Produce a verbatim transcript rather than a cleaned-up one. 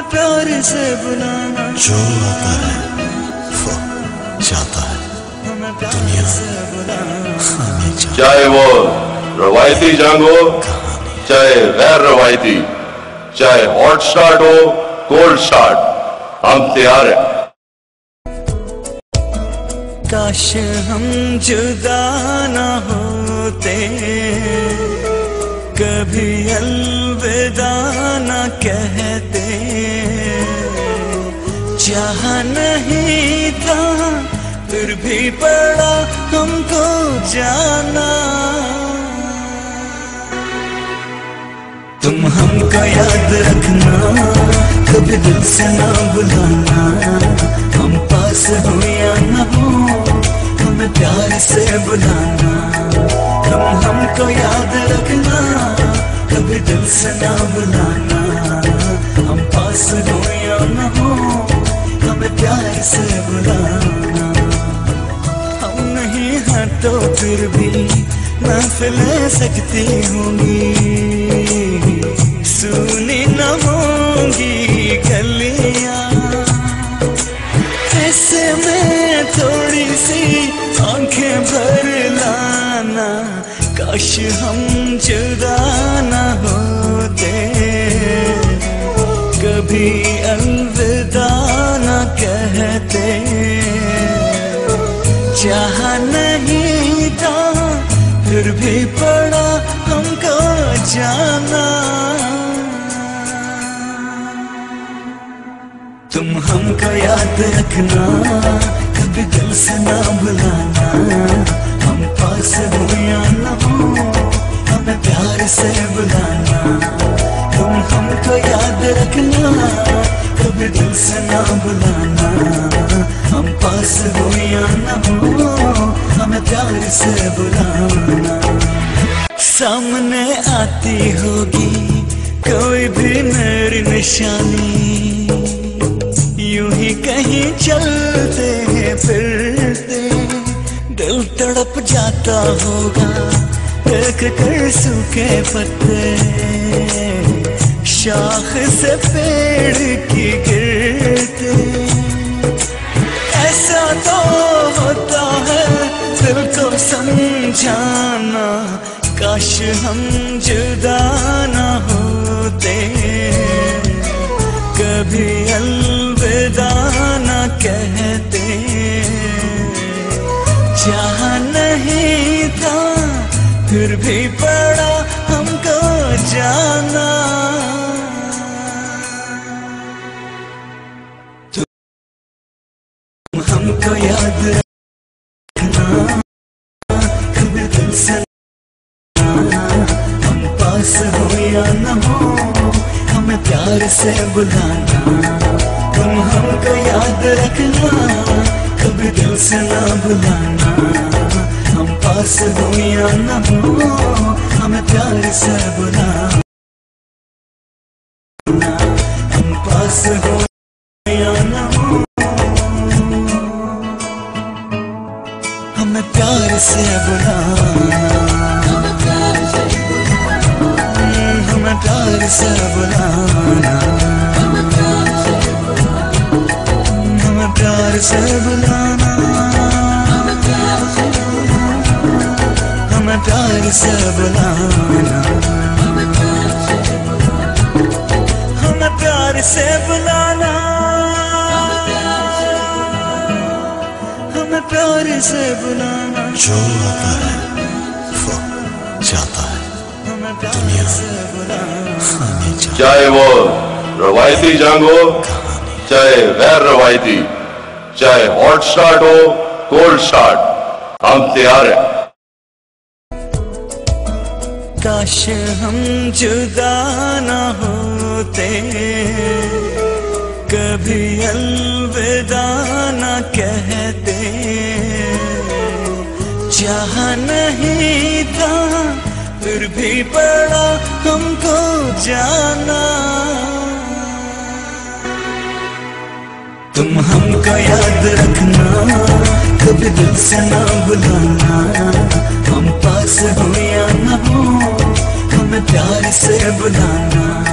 प्यार से बुलाना। जो आता है वो जाता है, दुनिया हमें जाता। चाहे वो रवायती जंग हो, चाहे गैर रवायती, चाहे हॉट स्टार्ट हो, कोल्ड स्टार्ट, हम तैयार हैं। काश हम जुदा ना होते, कभी अलविदा ना कहते। चाह नहीं था फिर भी पड़ा हमको जाना। तुम हमको याद रखना, कभी दिल से ना बुलाना। हम पास हो या न हो, हमें प्यार से बुलाना। तुम हमको याद रखना, कभी दिल से ना बुलाना। हम पास हो या न हो, हमें प्यार से बुलाना। हम नहीं हैं तो फिर भी महफिलें सकती होंगी, सुनी न होंगी गलियां। ऐसे में थोड़ी सी आंखें भर लाना। काश हम जुदा न होते, कभी अलविदा न कहते। चाह नहीं था फिर भी पड़ा हमको जाना। तुम हमको याद रखना, कभी दिल से ना बुलाना। हम पास हो या न हो, हमें प्यार से बुलाना। तुम हमको याद रखना, कभी दिल से ना बुलाना। हम पास हो या न हो, हमें प्यार से बुलाना। सामने आती होगी कोई भी मेरी निशानी, यूं ही कहीं चलते हैं फिरते। दिल तड़प जाता होगा देख कर सूखे पत्ते, शाख से पेड़ की गिरते। ऐसा तो होता है दिल को समझाना। काश हम जुदा न होते, कभी अलविदा न कहते। चाह नहीं था फिर भी पड़ा हमको जाना। तुम हमको याद रखना, कभी दिल से ना। हम पास हो या न हो, हमें प्यार से बुलाना। तुम हमको याद रखना, कभी दिल से ना बुलाना। हम पास हो या न हो, हमें प्यार से बुलाना। हम पास हो या न हो, हमें प्यार से बुलाना। हमें प्यार से बुलाना। हमें प्यार से बुलाना। हमें प्यार से बुलाना। हमें प्यार से बुलाना। हमें प्यार से बुलाना। जो आता है वो जाता है, दुनिया हमें जाता। चाहे वो रवायती जंग हो, चाहे गैर रवायती, चाहे हॉट स्टार्ट हो, कोल्ड स्टार्ट, हम तैयार हैं। काश हम जुदा न होते, कभी अलविदा न कहते। चाह नहीं था फिर भी पड़ा हमको जाना। तुम हमको याद रखना, कभी दिल से ना बुलाना। हम पास हो या न हो, हमें प्यार से बुलाना।